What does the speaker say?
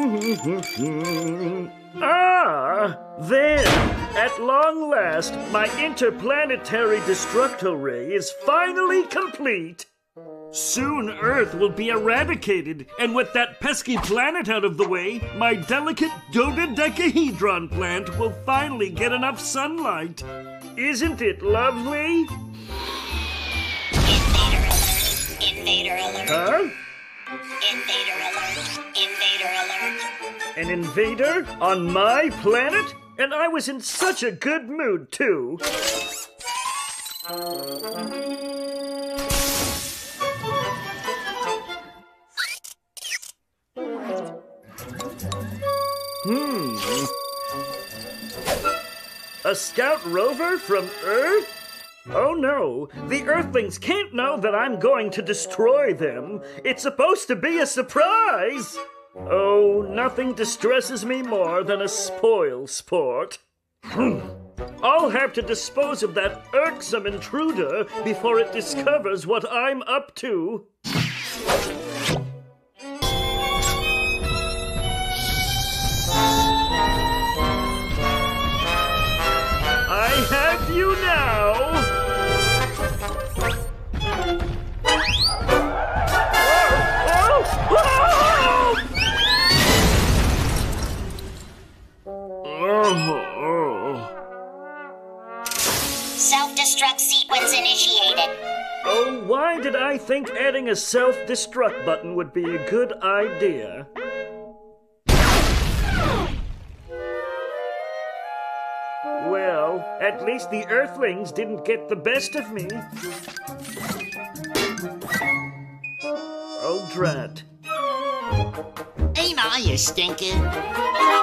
Ah, there! At long last, my interplanetary destructo ray is finally complete. Soon Earth will be eradicated, and with that pesky planet out of the way, my delicate dodecahedron plant will finally get enough sunlight. Isn't it lovely? Invader alert. Huh? Invader alert. Invader alert. An invader on my planet? And I was in such a good mood, too. A scout rover from Earth? Oh no, the Earthlings can't know that I'm going to destroy them. It's supposed to be a surprise. Oh, nothing distresses me more than a spoil sport. I'll have to dispose of that irksome intruder before it discovers what I'm up to. I have you now! Self-destruct sequence initiated. Oh, why did I think adding a self-destruct button would be a good idea? Well, at least the Earthlings didn't get the best of me. Oh, drat. Ain't I a stinker?